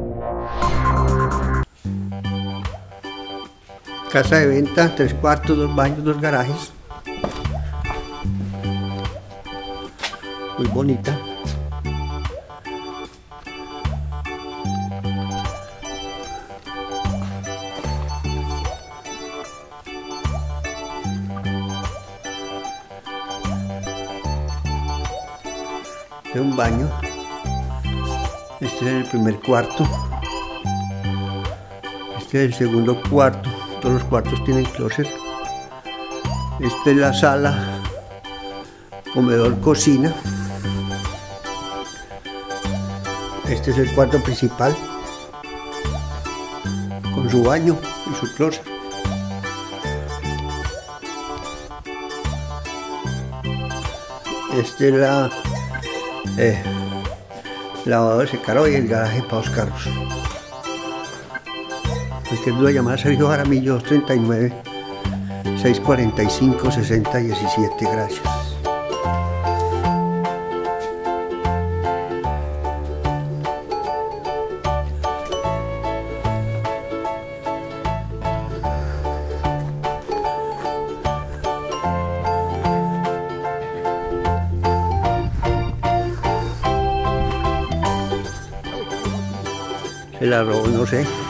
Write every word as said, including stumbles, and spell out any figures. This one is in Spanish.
Casa de venta, tres cuartos, dos baños, dos garajes. Muy bonita. Este es un baño. Este es el primer cuarto. Este es el segundo cuarto. Todos los cuartos tienen closet. Esta es la sala, comedor, cocina. Este es el cuarto principal con su baño y su closet. Este es la eh, lavadora de secador y el garaje para los carros. Cualquier duda, llamar a Sergio Jaramillo, dos tres nueve, seis cuatro cinco, seis cero uno siete. Gracias. Se la robó, no sé.